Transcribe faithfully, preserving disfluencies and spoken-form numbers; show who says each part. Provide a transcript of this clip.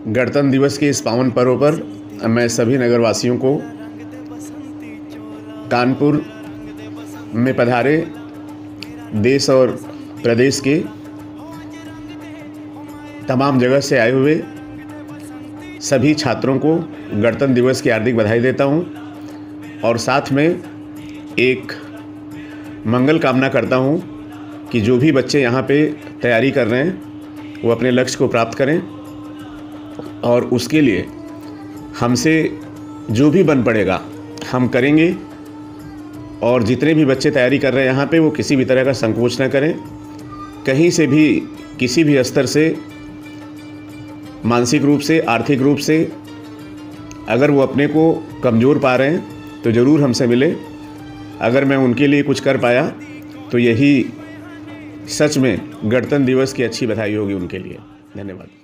Speaker 1: गणतंत्र दिवस के इस पावन पर्व पर मैं सभी नगरवासियों को कानपुर में पधारे देश और प्रदेश के तमाम जगह से आए हुए सभी छात्रों को गणतंत्र दिवस की हार्दिक बधाई देता हूं और साथ में एक मंगल कामना करता हूं कि जो भी बच्चे यहाँ पे तैयारी कर रहे हैं वो अपने लक्ष्य को प्राप्त करें और उसके लिए हमसे जो भी बन पड़ेगा हम करेंगे। और जितने भी बच्चे तैयारी कर रहे हैं यहाँ पे वो किसी भी तरह का संकोच न करें, कहीं से भी किसी भी स्तर से मानसिक रूप से आर्थिक रूप से अगर वो अपने को कमज़ोर पा रहे हैं तो ज़रूर हमसे मिले। अगर मैं उनके लिए कुछ कर पाया तो यही सच में गणतंत्र दिवस की अच्छी बधाई होगी उनके लिए। धन्यवाद।